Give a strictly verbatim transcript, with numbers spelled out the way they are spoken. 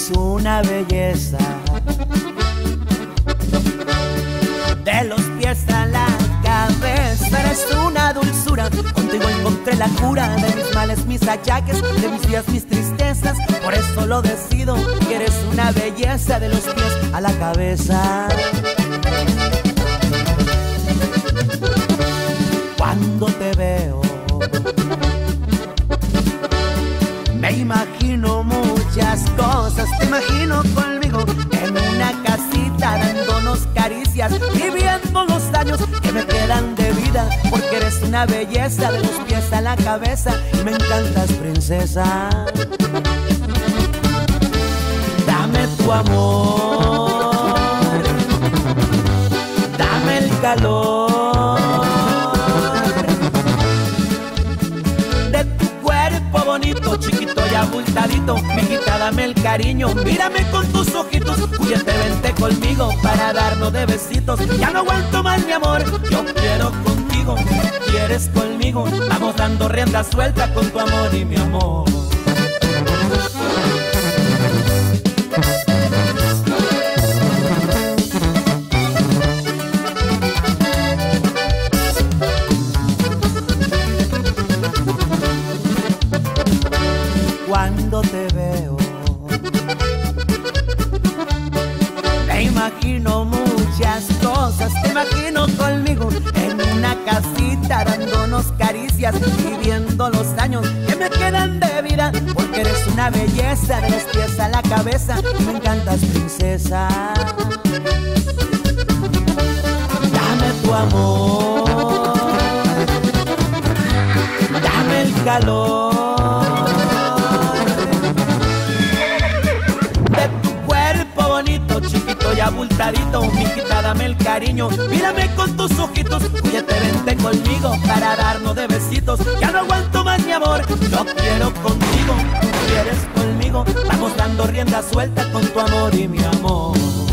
eres una belleza, de los pies a la cabeza eres una dulzura. Contigo encontré la cura de mis males, mis achaques, de mis días, mis tristezas. Por eso lo decido, que eres una belleza, de los pies a la cabeza. Cuando te veo me imagino muchas cosas. Te imagino conmigo en una casita dándonos caricias, viviendo los años que me quedan de vida, porque eres una belleza, de los pies a la cabeza, y me encantas, princesa. Dame tu amor, dame el calor de tu cuerpo bonito, chiquito y abultadito. Mijita, dame el cariño, mírame con tus ojitos, cúyete, vente conmigo para darnos de besitos. Ya no aguanto más, mi amor, yo quiero contigo, quieres conmigo, vamos dando rienda suelta con tu amor y mi amor. Cuando te veo me imagino muchas cosas. Te imagino conmigo en una casita dándonos caricias, viviendo los años que me quedan de vida, porque eres una belleza, de los pies a la cabeza, y me encantas, princesa. Dame tu amor, dame el calor chiquito y abultadito. Mijita, dame el cariño, mírame con tus ojitos, cúyete, vente conmigo para darnos de besitos. Ya no aguanto más, mi amor, yo quiero contigo, tú quieres conmigo, vamos dando rienda suelta con tu amor y mi amor.